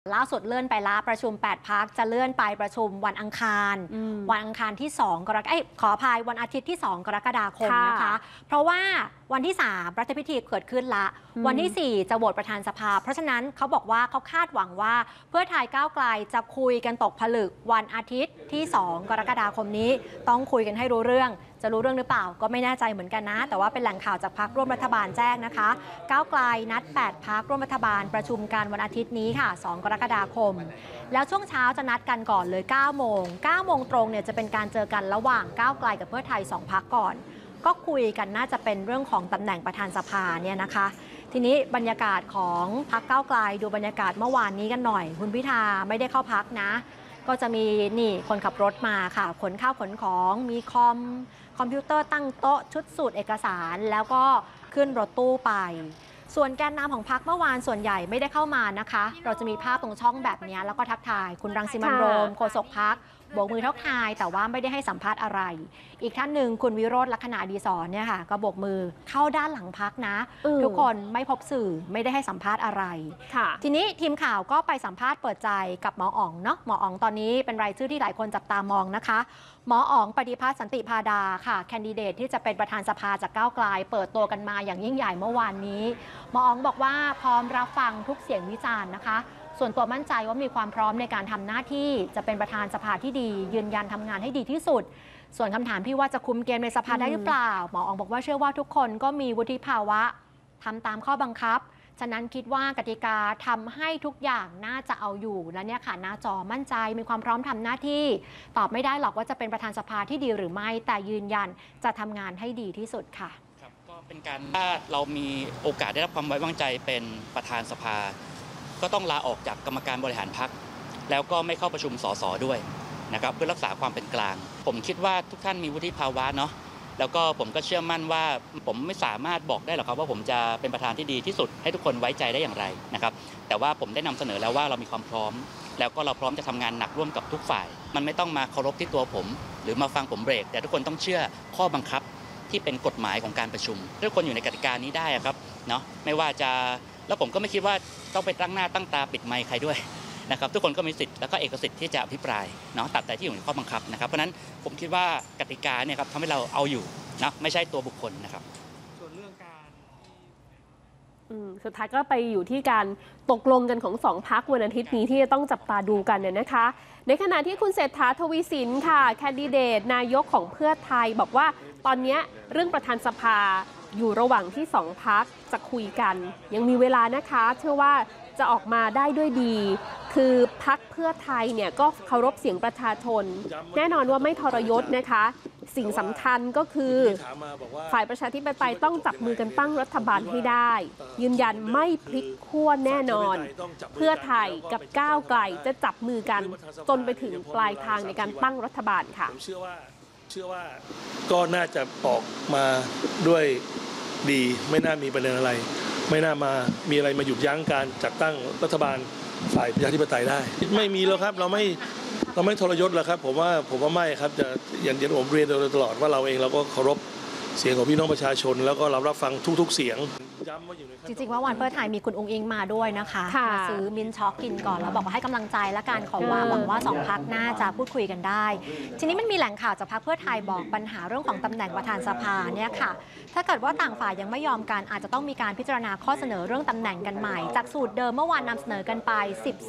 ล่าสุดเลื่อนไปละประชุม8พรรคจะเลื่อนไปประชุมวันอังคารที่2ขออภัยวันอาทิตย์ที่2กรกฎาคมนะคะเพราะว่าวันที่3รัฐพิธีเกิดขึ้นละวันที่4จะโหวตประธานสภาเพราะฉะนั้นเขาบอกว่าเขาคาดหวังว่าเพื่อไทยก้าวไกลจะคุยกันตกผลึกวันอาทิตย์ที่2กรกฎาคมนี้ต้องคุยกันให้รู้เรื่องจะรู้เรื่องหรือเปล่าก็ไม่แน่ใจเหมือนกันนะแต่ว่าเป็นแหล่งข่าวจากพรรคร่วมรัฐบาลแจ้งนะคะก้าวไกลนัด8พรรคร่วมรัฐบาลประชุมกันวันอาทิตย์นี้ค่ะ2กรกฎาคมแล้วช่วงเช้าจะนัดกันก่อนเลย9โมงตรงเนี่ยจะเป็นการเจอกันระหว่างก้าวไกลกับเพื่อไทย2พรรคก่อนก็คุยกันน่าจะเป็นเรื่องของตำแหน่งประธานสภาเนี่ยนะคะทีนี้บรรยากาศของพรรคก้าวไกลดูบรรยากาศเมื่อวานนี้กันหน่อยคุณพิธาไม่ได้เข้าพรรคนะก็จะมีนี่คนขับรถมาค่ะขนข้าวขนของมีคอมพิวเตอร์ตั้งโต๊ะชุดสูตรเอกสารแล้วก็ขึ้นรถตู้ไปส่วนแกนนำของพรรคเมื่อวานส่วนใหญ่ไม่ได้เข้ามานะคะเราจะมีภาพตรงช่องแบบนี้แล้วก็ทักทายคุณรังสิมันต์โรมโฆษกพรรคโบกมือทักทายแต่ว่าไม่ได้ให้สัมภาษณ์อะไรอีกท่านหนึ่งคุณวิโรจน์ลักษณะอดีศรเนี่ยค่ะก็โบกมือเข้าด้านหลังพรรคนะทุกคนไม่พบสื่อไม่ได้ให้สัมภาษณ์อะไรทีนี้ทีมข่าวก็ไปสัมภาษณ์เปิดใจกับหมออ๋องเนาะหมออ๋องตอนนี้เป็นรายชื่อที่หลายคนจับตามองนะคะหมออ๋องปฏิภาสสันติพาดาค่ะแคนดิเดตที่จะเป็นประธานสภาจากก้าวไกลเปิดตัวกันมาอย่างยิ่งใหญ่เมื่อวานนี้หมออ๋องบอกว่าพร้อมรับฟังทุกเสียงวิจารณ์นะคะส่วนตัวมั่นใจว่ามีความพร้อมในการทำหน้าที่จะเป็นประธานสภาที่ดียืนยันทำงานให้ดีที่สุดส่วนคำถามที่ว่าจะคุมเกมในสภาได้หรือเปล่าหมออ๋องบอกว่าเชื่อว่าทุกคนก็มีวุฒิภาวะทำตามข้อบังคับฉะนั้นคิดว่ากติกาทำให้ทุกอย่างน่าจะเอาอยู่และเนี่ยค่ะหน้าจอมั่นใจมีความพร้อมทำหน้าที่ตอบไม่ได้หรอกว่าจะเป็นประธานสภาที่ดีหรือไม่แต่ยืนยันจะทำงานให้ดีที่สุดค่ะครับก็เป็นการถ้าเรามีโอกาสได้รับความไว้วางใจเป็นประธานสภาก็ต้องลาออกจากกรรมการบริหารพรรคแล้วก็ไม่เข้าประชุมสสด้วยนะครับเพื่อรักษาความเป็นกลางผมคิดว่าทุกท่านมีวุฒิภาวะเนาะแล้วก็ผมก็เชื่อมั่นว่าผมไม่สามารถบอกได้หรอกครับว่าผมจะเป็นประธานที่ดีที่สุดให้ทุกคนไว้ใจได้อย่างไรนะครับแต่ว่าผมได้นำเสนอแล้วว่าเรามีความพร้อมแล้วก็เราพร้อมจะทำงานหนักร่วมกับทุกฝ่ายมันไม่ต้องมาเคารพที่ตัวผมหรือมาฟังผมเบรกแต่ทุกคนต้องเชื่อข้อบังคับที่เป็นกฎหมายของการประชุมทุกคนอยู่ในกติกานี้ได้ครับเนาะไม่ว่าจะแล้วผมก็ไม่คิดว่าต้องไปตั้งหน้าตั้งตาปิดไมค์ใครด้วยนะครับทุกคนก็มีสิทธิ์แล้วก็เอกสิทธิ์ที่จะอภิปรายเนาะตัดแต่ที่อยู่ในข้อบังคับนะครับเพราะฉะนั้นผมคิดว่ากติกาเนี่ยครับทำให้เราเอาอยู่นะไม่ใช่ตัวบุคคลนะครับส่วนเรื่องการสุดท้ายก็ไปอยู่ที่การตกลงกันของสองพรรควันอาทิตย์นี้ที่จะต้องจับตาดูกันเนี่ยนะคะในขณะที่คุณเศรษฐาทวีสินค่ะแคนดิเดตนายกของเพื่อไทยบอกว่าตอนนี้เรื่องประธานสภาอยู่ระหว่างที่สองพรรคจะคุยกันยังมีเวลานะคะเชื่อว่าจะออกมาได้ด้วยดีคือพรรคเพื่อไทยเนี่ยก็เคารพเสียงประชาชนแน่นอนว่าไม่ทรยศนะคะสิ่งสำคัญก็คือฝ่ายประชาธิปไตยต้องจับมือกันตั้งรัฐบาลให้ได้ยืนยันไม่พลิกขั้วแน่นอนเพื่อไทยกับก้าวไกลจะจับมือกันจนไปถึงปลายทางในการตั้งรัฐบาลค่ะเชื่อว่าก็น่าจะออกมาด้วยดีไม่น่ามีประเด็นอะไรไม่น่ามามีอะไรมาหยุดยั้งการจัดตั้งรัฐบาลฝ่ายประชาธิปไตยได้ไม่มีแล้วครับเราไม่ทรยศแล้วครับผมว่าไม่ครับจะอย่างที่ผมเรียนโดยตลอดว่าเราเองเราก็เคารพเสียงของพี่น้องประชาชนแล้วก็เรารับฟังทุกๆเสียงจริงๆว่าวันเพื่อไทยมีคุณองค์อิงมาด้วยนะคะมาซื้อมิ้นช็อกกินก่อนแล้วบอกว่าให้กำลังใจและการขอว่าหวังว่าสองพรรคน่าจะพูดคุยกันได้ทีนี้มันมีแหล่งข่าวจากพรรคเพื่อไทยบอกปัญหาเรื่องของตำแหน่งประธานสภาเนี่ยค่ะถ้าเกิดว่าต่างฝ่ายยังไม่ยอมกันอาจจะต้องมีการพิจารณาข้อเสนอเรื่องตำแหน่งกันใหม่จากสูตรเดิมเมื่อวานนำเสนอกันไป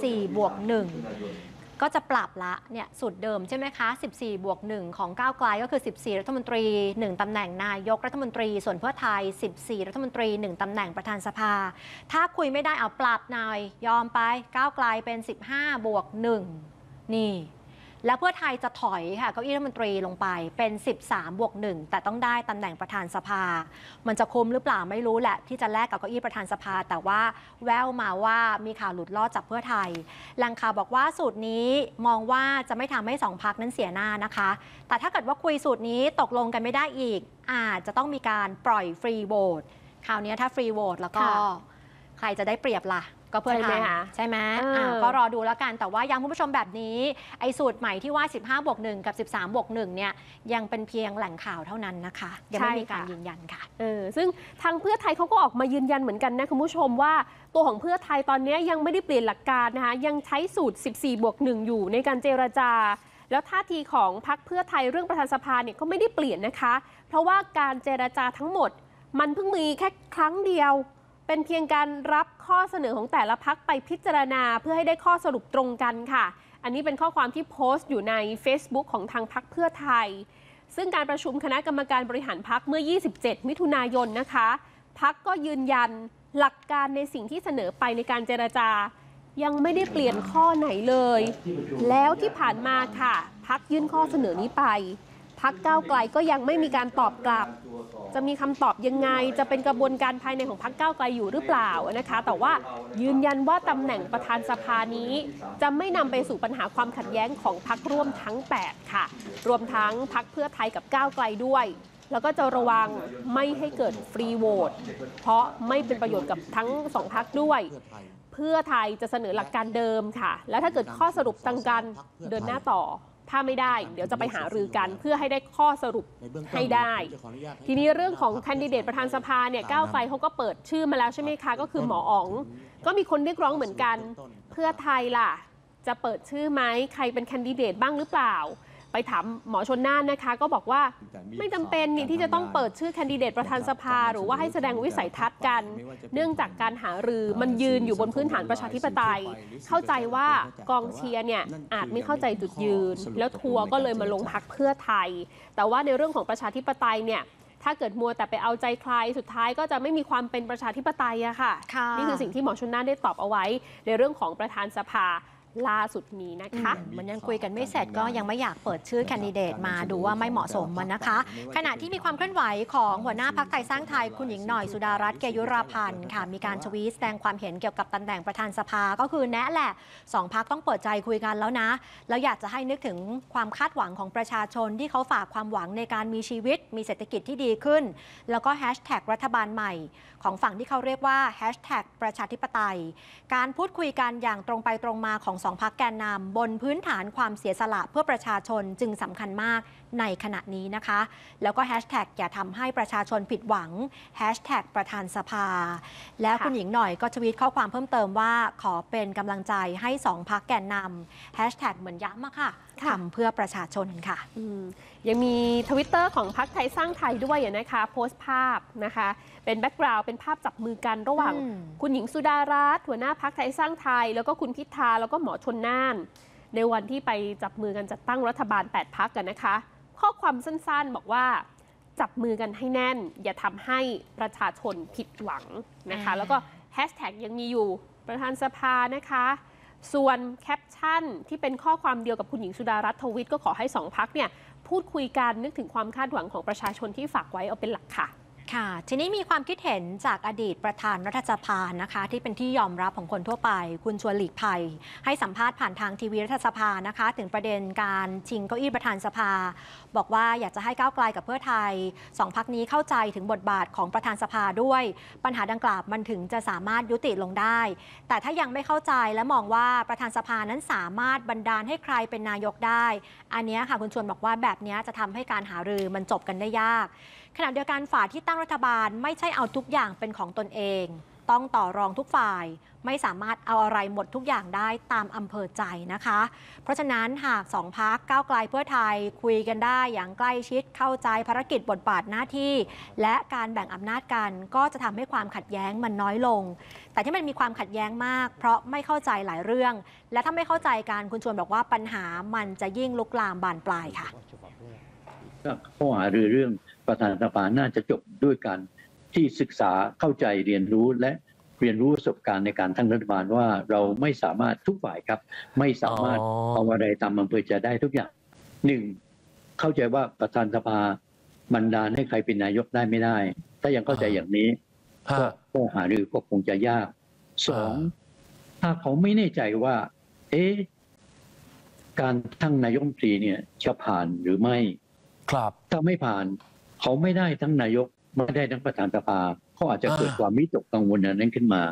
14+1ก็จะปรับละเนี่ยสูตรเดิมใช่ไหมคะ14+1ของก้าวไกลก็คือ14รัฐมนตรี1ตำแหน่งนายกรัฐมนตรีส่วนเพื่อไทย14รัฐมนตรี1ตำแหน่งประธานสภาถ้าคุยไม่ได้เอาปรับหน่อยยอมไปก้าวไกลเป็น15+1นี่แล้วเพื่อไทยจะถอยค่ะเก้าอี้รัฐมนตรีลงไปเป็น13+1แต่ต้องได้ตำแหน่งประธานสภามันจะคุ้มหรือเปล่าไม่รู้แหละที่จะแลกกับเก้าอี้ประธานสภาแต่ว่าแววมาว่ามีข่าวหลุดลอดจากเพื่อไทยแหล่งข่าวบอกว่าสูตรนี้มองว่าจะไม่ทำให้สองพรรคนั้นเสียหน้านะคะแต่ถ้าเกิดว่าคุยสูตรนี้ตกลงกันไม่ได้อีกอาจจะต้องมีการปล่อยฟรีโหวตคราวนี้ถ้าฟรีโหวตแล้วก็ใครจะได้เปรียบล่ะก็เพื่อไทยใช่ไหมก็รอดูแล้วกันแต่ว่าย้ำคุณผู้ชมแบบนี้ไอ้สูตรใหม่ที่ว่า15+1กับ13+1เนี่ยยังเป็นเพียงแหล่งข่าวเท่านั้นนะคะยังไม่มีการยืนยันค่ะซึ่งทางเพื่อไทยเขาก็ออกมายืนยันเหมือนกันนะคุณผู้ชมว่าตัวของเพื่อไทยตอนนี้ยังไม่ได้เปลี่ยนหลักการนะคะยังใช้สูตร14+1อยู่ในการเจรจาแล้วท่าทีของพรรคเพื่อไทยเรื่องประธานสภาเนี่ยก็ไม่ได้เปลี่ยนนะคะเพราะว่าการเจรจาทั้งหมดมันเพิ่งมีแค่ครั้งเดียวเป็นเพียงการรับข้อเสนอของแต่ละพรรคไปพิจารณาเพื่อให้ได้ข้อสรุปตรงกันค่ะอันนี้เป็นข้อความที่โพสต์อยู่ใน Facebook ของทางพรรคเพื่อไทยซึ่งการประชุมคณะกรรมการบริหารพรรคเมื่อ27มิถุนายนนะคะพรรคก็ยืนยันหลักการในสิ่งที่เสนอไปในการเจรจายังไม่ได้เปลี่ยนข้อไหนเลยแล้วที่ผ่านมาค่ะพรรคยื่นข้อเสนอนี้ไปพรรคก้าวไกลก็ยังไม่มีการตอบกลับจะมีคำตอบยังไงจะเป็นกระบวนการภายในของพรรคก้าวไกลอยู่หรือเปล่านะคะแต่ว่ายืนยันว่าตำแหน่งประธานสภานี้จะไม่นำไปสู่ปัญหาความขัดแย้งของพรรคร่วมทั้ง8ค่ะรวมทั้งพรรคเพื่อไทยกับก้าวไกลด้วยแล้วก็จะระวังไม่ให้เกิดฟรีโหวตเพราะไม่เป็นประโยชน์กับทั้ง2พรรคด้วยเพื่อไทยจะเสนอหลักการเดิมค่ะแล้วถ้าเกิดข้อสรุปตรงกันเดินหน้าต่อถ้าไม่ได้เดี๋ยวจะไปหารือกันเพื่อให้ได้ข้อสรุปให้ได้ทีนี้เรื่องของแคนดิเดตประธานสภาเนี่ยก้าวไกลเขาก็เปิดชื่อมาแล้วใช่ไหมคะก็คือหมออ๋องก็มีคนเรียกร้องเหมือนกันเพื่อไทยล่ะจะเปิดชื่อไหมใครเป็นแคนดิเดตบ้างหรือเปล่าไปถามหมอชลน่านนะคะก็บอกว่าไม่จำเป็นนี่ที่จะต้องเปิดชื่อแคนดิเดตประธานสภาหรือว่าให้แสดงวิสัยทัศน์กันเนื่องจากการหารือมันยืนอยู่บนพื้นฐานประชาธิปไตยเข้าใจว่ากองเชียร์เนี่ยอาจไม่เข้าใจจุดยืนแล้วทัวร์ก็เลยมาลงพรรคเพื่อไทยแต่ว่าในเรื่องของประชาธิปไตยเนี่ยถ้าเกิดมัวแต่ไปเอาใจใครสุดท้ายก็จะไม่มีความเป็นประชาธิปไตยอะค่ะนี่คือสิ่งที่หมอชลน่านได้ตอบเอาไว้ในเรื่องของประธานสภาล่าสุดนี้นะคะมันยังคุยกันไม่เสร็จก็ยังไม่อยากเปิดชื่อแคนดิเดตมาดูว่าไม่เหมาะสมมันนะคะขณะที่มีความเคลื่อนไหวของหัวหน้าพรรคไทยสร้างไทยคุณหญิงหน่อยสุดารัตน์เกยุราพันธ์ค่ะมีการทวีตแสดงความเห็นเกี่ยวกับตำแหน่งประธานสภาก็คือแนะแหละ2พรรคต้องเปิดใจคุยกันแล้วนะแล้วอยากจะให้นึกถึงความคาดหวังของประชาชนที่เขาฝากความหวังในการมีชีวิตมีเศรษฐกิจที่ดีขึ้นแล้วก็แฮชแท็กรัฐบาลใหม่ของฝั่งที่เขาเรียกว่าแฮชแท็กประชาธิปไตยการพูดคุยกันอย่างตรงไปตรงมาของ2พรรคแกนนำบนพื้นฐานความเสียสละเพื่อประชาชนจึงสำคัญมากในขณะนี้นะคะแล้วก็แฮชแท็กอย่าทำให้ประชาชนผิดหวังแฮชแท็กประธานสภาแล้วคุณหญิงหน่อยก็ทวีตข้อความเพิ่มเติมว่าขอเป็นกำลังใจให้2พรรคแกนนำแฮชแท็กเหมือนย้ำค่ะทำเพื่อประชาชนค่ะยังมี Twitter ของพรรคไทยสร้างไทยด้วยนะคะโพสต์ภาพนะคะเป็นแบ็กกราวด์เป็นภาพจับมือกันระหว่างคุณหญิงสุดารัตน์หัวหน้าพรรคไทยสร้างไทยแล้วก็คุณพิธาแล้วก็หมอชลน่านในวันที่ไปจับมือกันจัดตั้งรัฐบาล8พรรคกันนะคะข้อความสั้นๆบอกว่าจับมือกันให้แน่นอย่าทำให้ประชาชนผิดหวังนะคะแล้วก็แฮชแท็กยังมีอยู่ประธานสภานะคะส่วนแคปชั่นที่เป็นข้อความเดียวกับคุณหญิงสุดารัตน์ทวิตก็ขอให้2พรรคเนี่ยพูดคุยกันนึกถึงความคาดหวังของประชาชนที่ฝากไว้เอาเป็นหลักค่ะค่ะทีนี้มีความคิดเห็นจากอดีตประธานรัฐสภานะคะที่เป็นที่ยอมรับของคนทั่วไปคุณชวนหลีกภัยให้สัมภาษณ์ผ่านทางทีวีรัฐสภานะคะถึงประเด็นการชิงเก้าอี้ประธานสภาบอกว่าอยากจะให้ก้าวไกลกับเพื่อไทย2พรรคนี้เข้าใจถึงบทบาทของประธานสภาด้วยปัญหาดังกล่าวมันถึงจะสามารถยุติลงได้แต่ถ้ายังไม่เข้าใจและมองว่าประธานสภานั้นสามารถบันดาลให้ใครเป็นนายกได้อันนี้ค่ะคุณชวนบอกว่าแบบนี้จะทำให้การหารือมันจบกันได้ยากขณะเดียวกันฝ่ายที่ตั้งรัฐบาลไม่ใช่เอาทุกอย่างเป็นของตนเองต้องต่อรองทุกฝ่ายไม่สามารถเอาอะไรหมดทุกอย่างได้ตามอำเภอใจนะคะเพราะฉะนั้นหาก2พรรคก้าวไกลเพื่อไทยคุยกันได้อย่างใกล้ชิดเข้าใจภารกิจบทบาทหน้าที่และการแบ่งอำนาจกันก็จะทำให้ความขัดแย้งมันน้อยลงแต่ที่มันมีความขัดแย้งมากเพราะไม่เข้าใจหลายเรื่องและถ้าไม่เข้าใจกันคุณชวนบอกว่าปัญหามันจะยิ่งลุกลามบานปลายค่ะข้อหาเรื่องประธานสภาน่าจะจบด้วยการที่ศึกษาเข้าใจเรียนรู้และเรียนรู้ประสบการณ์ในการตั้งรัฐบาลว่าเราไม่สามารถทุกฝ่ายครับไม่สามารถเอาอะไรตามอำเภอใจได้ทุกอย่าง1เข้าใจว่าประธานสภาบันดาลให้ใครเป็นนายกได้ไม่ได้ถ้ายังเข้าใจอย่างนี้ก็หารือก็คงจะยาก2ถ้าเขาไม่แน่ใจว่าการตั้งนายกรัฐมนตรีเนี่ยจะผ่านหรือไม่ถ้าไม่ผ่านเขาไม่ได้ทั้งนายกไม่ได้ทั้งประธานสภาเขาอาจจะเกิดความวิตกกังวลนั้นขึ้นมา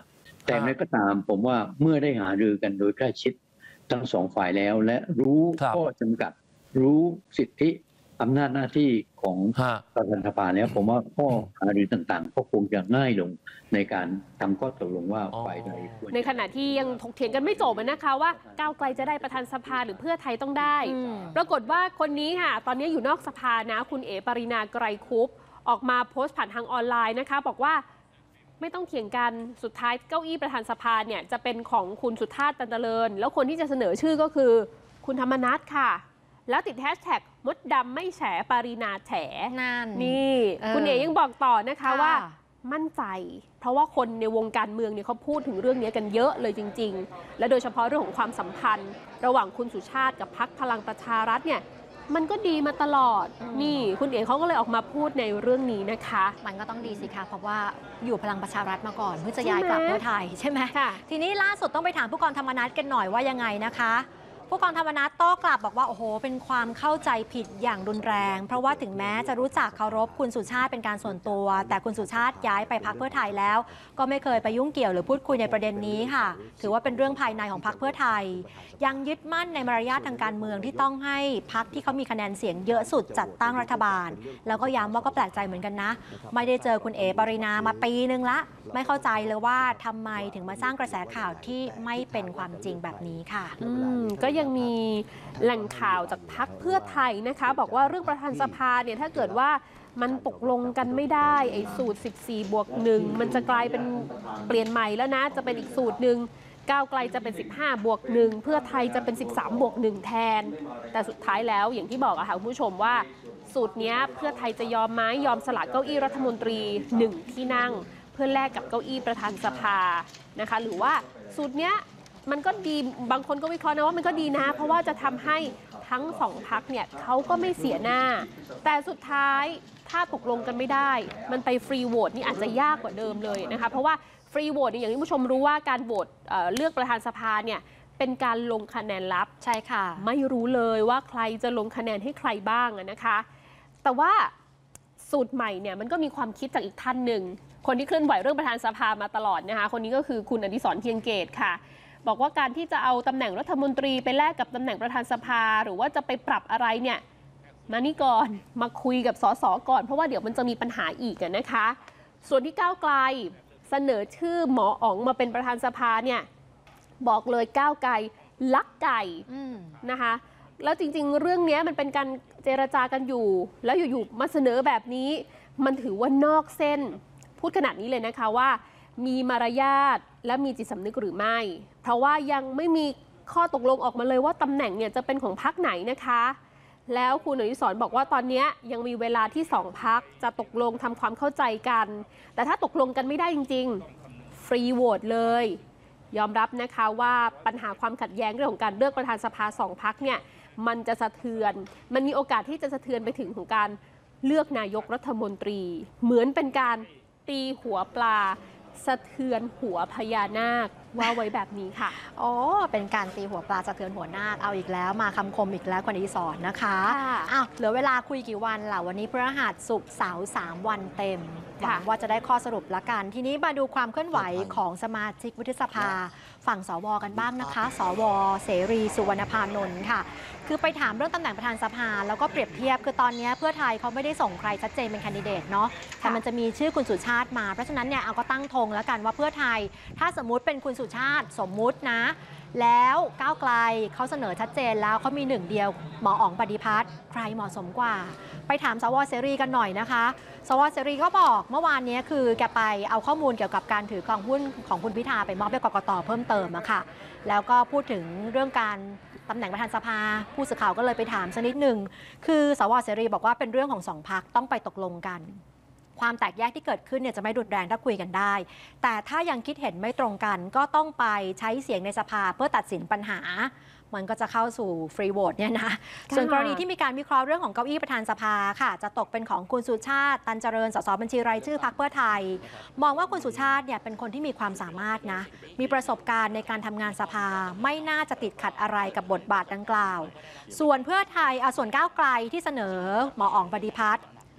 แต่แม้ก็ตามผมว่าเมื่อได้หารือกันโดยใกล้ชิดทั้งสองฝ่ายแล้ว และรู้ข้อจำกัดรู้สิทธิอำนาจหน้าที่ของประธานสภาแล้วผมว่าข้อหารือต่างๆก็คงจะง่ายลงในการทำข้อตกลงว่าฝ่ายใดควรในขณะที่ยังถกเถียงกันไม่จบนะคะว่าก้าวไกลจะได้ประธานสภาหรือเพื่อไทยต้องได้ปรากฏว่าคนนี้ค่ะตอนนี้อยู่นอกสภานะคุณเอ๋ปรินาไกรคุปออกมาโพสต์ผ่านทางออนไลน์นะคะบอกว่าไม่ต้องเถียงกันสุดท้ายเก้าอี้ประธานสภาเนี่ยจะเป็นของคุณสุชาติตันเจริญแล้วคนที่จะเสนอชื่อก็คือคุณธรรมนัสค่ะแล้วติดแฮชแท็กมดดำไม่แฉปรินาแฉนี่คุณเอ๋ยังบอกต่อนะคะว่ามั่นใจเพราะว่าคนในวงการเมืองเนี่ยเขาพูดถึงเรื่องนี้กันเยอะเลยจริงๆและโดยเฉพาะเรื่องของความสัมพันธ์ระหว่างคุณสุชาติกับพรรคพลังประชารัฐเนี่ยมันก็ดีมาตลอดนี่คุณเอ๋เขาก็เลยออกมาพูดในเรื่องนี้นะคะมันก็ต้องดีสิคะเพราะว่าอยู่พลังประชารัฐมาก่อนเพื่อจะย้ายกลับเพื่อไทยใช่ไหมทีนี้ล่าสุดต้องไปถามผู้กองธรรมนัสกันหน่อยว่ายังไงนะคะผู้กองธรรมนัสโต้กลับบอกว่าโอ้โหเป็นความเข้าใจผิดอย่างรุนแรงเพราะว่าถึงแม้จะรู้จักเคารพคุณสุชาติเป็นการส่วนตัวแต่คุณสุชาติย้ายไปพรรคเพื่อไทยแล้วก็ไม่เคยไปยุ่งเกี่ยวหรือพูดคุยในประเด็นนี้ค่ะถือว่าเป็นเรื่องภายในของพรรคเพื่อไทยยังยึดมั่นในมารยาททางการเมืองที่ต้องให้พรรคที่เขามีคะแนนเสียงเยอะสุดจัดตั้งรัฐบาลแล้วก็ย้ำว่าก็แปลกใจเหมือนกันนะไม่ได้เจอคุณเอ๋ปรินามาปีนึงละไม่เข้าใจเลยว่าทำไมถึงมาสร้างกระแสข่าวที่ไม่เป็นความจริงแบบนี้ค่ะก็ยังมีแหล่งข่าวจากพรรคเพื่อไทยนะคะบอกว่าเรื่องประธานสภาเนี่ยถ้าเกิดว่ามันตกลงกันไม่ได้ไอ้สูตร14+1มันจะกลายเป็นเปลี่ยนใหม่แล้วนะจะเป็นอีกสูตรหนึ่งก้าวไกลจะเป็น15+1เพื่อไทยจะเป็น13+1แทนแต่สุดท้ายแล้วอย่างที่บอกอะค่ะคุณผู้ชมว่าสูตรนี้เพื่อไทยจะยอมไหมยอมสละเก้าอี้รัฐมนตรี1ที่นั่งเพื่อแลกกับเก้าอี้ประธานสภานะคะหรือว่าสูตรเนี้ยมันก็ดีบางคนก็วิเคราะห์นะว่ามันก็ดีนะเพราะว่าจะทำให้ทั้งสองพรรคเนี่ยเขาก็ไม่เสียหน้าแต่สุดท้ายถ้าตกลงกันไม่ได้มันไปฟรีโหวตนี่อาจจะยากกว่าเดิมเลยนะคะเพราะว่าฟรีโหวตอย่างที่ผู้ชมรู้ว่าการโหวตเลือกประธานสภาเนี่ยเป็นการลงคะแนนลับใช่ค่ะไม่รู้เลยว่าใครจะลงคะแนนให้ใครบ้างนะคะแต่ว่าสูตรใหม่เนี่ยมันก็มีความคิดจากอีกท่านหนึ่งคนที่เคลื่อนไหวเรื่องประธานสภามาตลอดนะคะคนนี้ก็คือคุณอดิศร เพียงเกตค่ะบอกว่าการที่จะเอาตำแหน่งรัฐมนตรีไปแลกกับตำแหน่งประธานสภาหรือว่าจะไปปรับอะไรเนี่ยมานี่ก่อนมาคุยกับสสก่อนเพราะว่าเดี๋ยวมันจะมีปัญหาอีกนะคะส่วนที่ก้าวไกลเสนอชื่อหมออ๋องมาเป็นประธานสภาเนี่ยบอกเลยก้าวไกลลักไก่นะคะแล้วจริงๆเรื่องนี้มันเป็นการเจรจากันอยู่แล้วอยู่ๆมาเสนอแบบนี้มันถือว่านอกเส้นพูดขนาดนี้เลยนะคะว่ามีมารยาทและมีจิตสำนึกหรือไม่เพราะว่ายังไม่มีข้อตกลงออกมาเลยว่าตำแหน่งเนี่ยจะเป็นของพรรคไหนนะคะแล้วคุณอดิศรบอกว่าตอนนี้ยังมีเวลาที่2พรรคจะตกลงทำความเข้าใจกันแต่ถ้าตกลงกันไม่ได้จริงๆฟรีโหวตเลยยอมรับนะคะว่าปัญหาความขัดแย้งเรื่องของการเลือกประธานสภา2พรรคเนี่ยมันจะสะเทือนมันมีโอกาสที่จะสะเทือนไปถึงของการเลือกนายกรัฐมนตรีเหมือนเป็นการตีหัวปลาสะเทือนหัวพญานาคว่าไว้แบบนี้ค่ะอ๋อเป็นการตีหัวปลาสะเทือนหัวนาคเอาอีกแล้วมาคำคมอีกแล้วคุณอดิศรนะคะอ้าวเหลือเวลาคุยกี่วันล่ะวันนี้พฤหัสศุกร์เสาร์3วันเต็มหวังว่าจะได้ข้อสรุปละกันทีนี้มาดูความเคลื่อนไหวของสมาชิกวุฒิสภาฝั่งสวกันบ้างนะคะสวเสรีสุวรรณพานนท์ค่ะคือไปถามเรื่องตำแหน่งประธานสภาแล้วก็เปรียบเทียบคือตอนนี้เพื่อไทยเขาไม่ได้ส่งใครชัดเจนเป็นแคนดิเดตเนาะแต่มันจะมีชื่อคุณสุชาติมาเพราะฉะนั้นเนี่ยเอาก็ตั้งธงแล้วกันว่าเพื่อไทยถ้าสมมุติเป็นคุณสุชาติสมมุตินะแล้วก้าวไกลเขาเสนอชัดเจนแล้วเขามีหนึ่งเดียวหมออ๋องปฏิพัฒน์ใครเหมาะสมกว่าไปถามสวเสรีกันหน่อยนะคะสวเสรีก็บอกเมื่อวานนี้คือแกไปเอาข้อมูลเกี่ยวกับการถือครองหุ้นของคุณพิธาไปมอบให้กกต.เพิ่มเติมอะค่ะแล้วก็พูดถึงเรื่องการตำแหน่งประธานสภาผู้สื่อข่าวก็เลยไปถามสักนิดหนึ่งคือสวเสรีบอกว่าเป็นเรื่องของ2พรรคต้องไปตกลงกันความแตกแยกที่เกิดขึ้นเนี่ยจะไม่รุนแรงถ้าคุยกันได้แต่ถ้ายังคิดเห็นไม่ตรงกันก็ต้องไปใช้เสียงในสภาเพื่อตัดสินปัญหามันก็จะเข้าสู่ฟรีโหวตเนี่ยนะส่วนกรณีที่มีการวิเคราะห์เรื่องของเก้าอี้ประธานสภาค่ะจะตกเป็นของคุณสุชาติตันเจริญสสบัญชีรายชื่อพรรคเพื่อไทยมองว่าคุณสุชาติเนี่ยเป็นคนที่มีความสามารถนะมีประสบการณ์ในการทำงานสภาไม่น่าจะติดขัดอะไรกับบทบาทดังกล่าวส่วนเพื่อไทยส่วนก้าวไกลที่เสนอหมออ๋องปฏิพัฒน์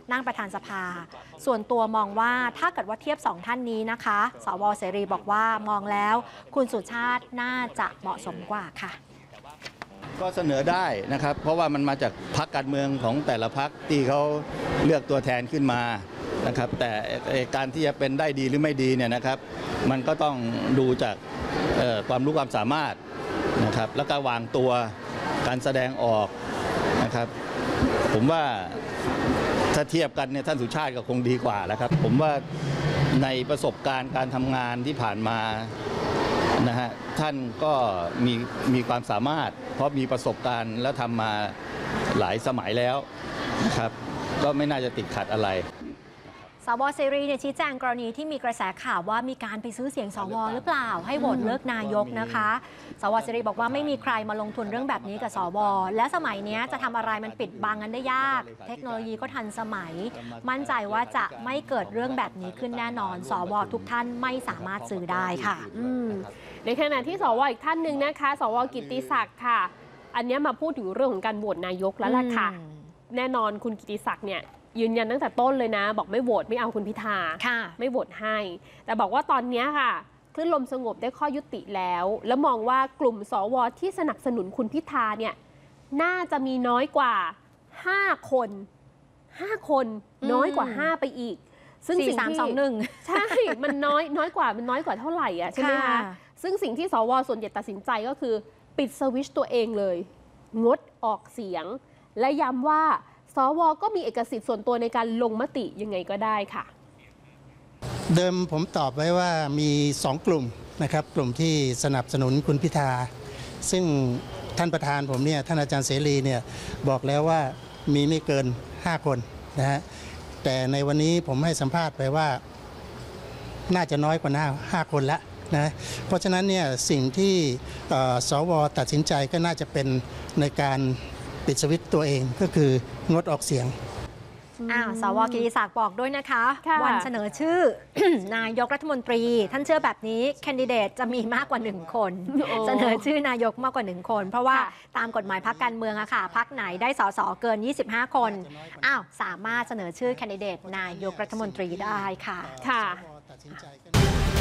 นั่งประธานสภาส่วนตัวมองว่าถ้าเกิดว่าเทียบ2ท่านนี้นะคะสวเสรีบอกว่ามองแล้วคุณสุชาติน่าจะเหมาะสมกว่าค่ะก็เสนอได้นะครับเพราะว่ามันมาจากพรรคการเมืองของแต่ละพรรคที่เขาเลือกตัวแทนขึ้นมานะครับแต่การที่จะเป็นได้ดีหรือไม่ดีเนี่ยนะครับมันก็ต้องดูจากความรู้ความสามารถนะครับแล้วก็วางตัวการแสดงออกนะครับผมว่าถ้าเทียบกันเนี่ยท่านสุชาติก็คงดีกว่าแล้วครับผมว่าในประสบการณ์การทำงานที่ผ่านมานะฮะท่านก็มีความสามารถเพราะมีประสบการณ์แล้วทำมาหลายสมัยแล้วนะครับก็ไม่น่าจะติดขัดอะไรสวเสรีเนี่ยชี้แจงกรณีที่มีกระแสข่าวว่ามีการไปซื้อเสียงสวหรือเปล่าให้โหวตเลือกนายกนะคะสวเสรีบอกว่าไม่มีใครมาลงทุนเรื่องแบบนี้กับสวและสมัยนี้จะทำอะไรมันปิดบังกันได้ยากเทคโนโลยีก็ทันสมัยมั่นใจว่าจะไม่เกิดเรื่องแบบนี้ขึ้นแน่นอนสวทุกท่านไม่สามารถซื้อได้ค่ะในขณะที่สวอีกท่านหนึ่งนะคะสวกิตติศักดิ์ค่ะอันนี้มาพูดถึงเรื่องของการโหวตนายกแล้วล่ะค่ะแน่นอนคุณกิตติศักดิ์เนี่ยยืนยันตั้งแต่ต้นเลยนะบอกไม่โหวตไม่เอาคุณพิธาไม่โหวตให้แต่บอกว่าตอนนี้ค่ะคลื่นลมสงบได้ข้อยุติแล้วมองว่ากลุ่มสวที่สนับสนุนคุณพิธาเนี่ยน่าจะมีน้อยกว่า5 คนน้อยกว่า5ไปอีกซึ่งสิ่งที่ใช่มันน้อยกว่าเท่าไหร่อ่ะใช่ไหมคะซึ่งสิ่งที่สวส่วนใหญ่ตัดสินใจก็คือปิดสวิตช์ตัวเองเลยงดออกเสียงและย้ำว่าสวก็มีเอกสิทธิ์ส่วนตัวในการลงมติยังไงก็ได้ค่ะเดิมผมตอบไว้ว่ามี2 กลุ่มนะครับกลุ่มที่สนับสนุนคุณพิธาซึ่งท่านประธานผมเนี่ยท่านอาจารย์เสรีเนี่ยบอกแล้วว่ามีไม่เกิน5 คนนะฮะแต่ในวันนี้ผมให้สัมภาษณ์ไปว่าน่าจะน้อยกว่า5 คนแล้วนะเพราะฉะนั้นเนี่ยสิ่งที่สวตัดสินใจก็น่าจะเป็นในการปิดสวิตช์ตัวเองก็คืองดออกเสียงสวกิติศักดิ์บอกด้วยนะคะวันเสนอชื่อ นายกรัฐมนตรีท่านเชื่อแบบนี้แคนดิเดตจะมีมากกว่า1 คนเสนอชื่อนายกมากกว่า1 คนเพราะว่าตามกฎหมายพรรคการเมืองอะค่ะพรรคไหนได้สสเกิน25 คนสามารถเสนอชื่อแคนดิเดตนายกรัฐมนตรีได้ค่ะ